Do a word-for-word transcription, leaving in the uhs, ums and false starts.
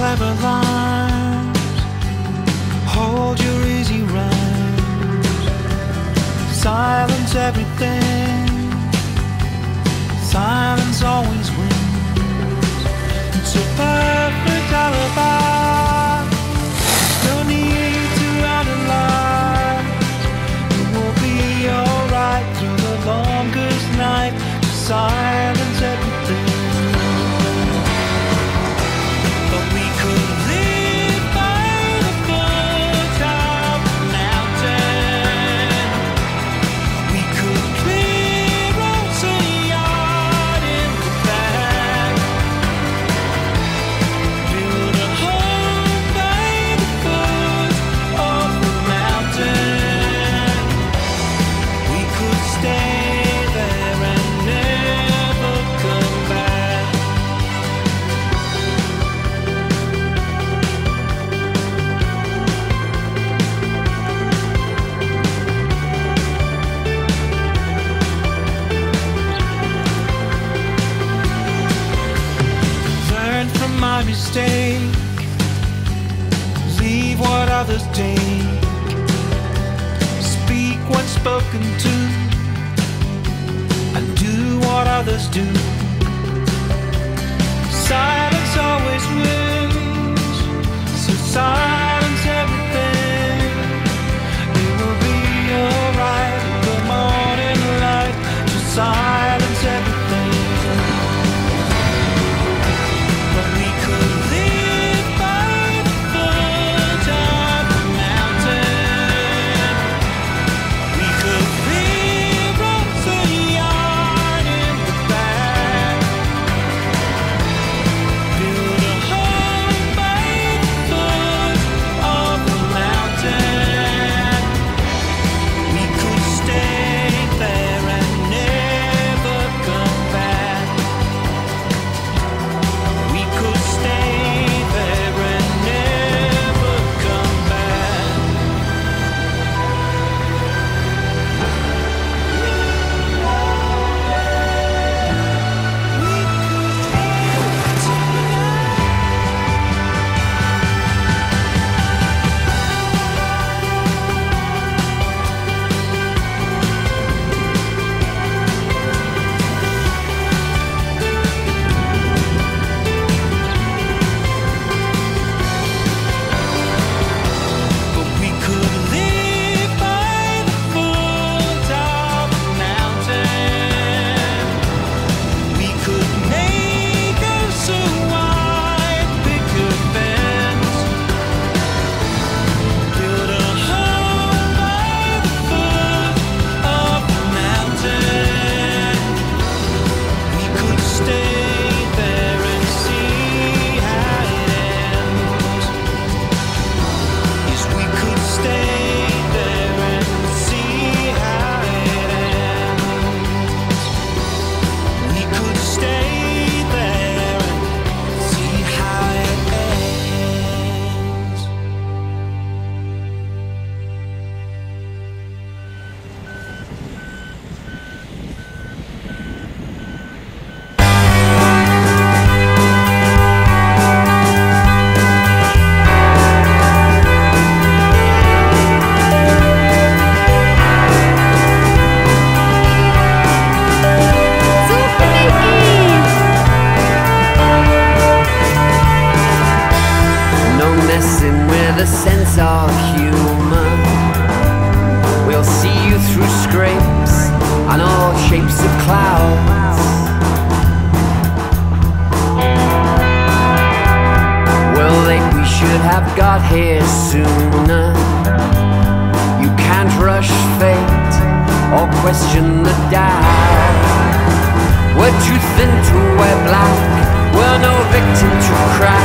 clever lines, hold your easy rhymes, silence everything, silence always wins. It's a perfect alibi, no need to analyze. It will be alright through the longest night. Just silence everything. My mistake, leave what others take, speak what's spoken to, and do what others do. Silence always wins, so silence everything. It will be alright in the morning light. Just silence everything. The sense of humor will see you through scrapes and all shapes of clouds. Well, late we should have got here sooner. You can't rush fate or question the doubt. We're too thin to wear black, we're no victim to crowd.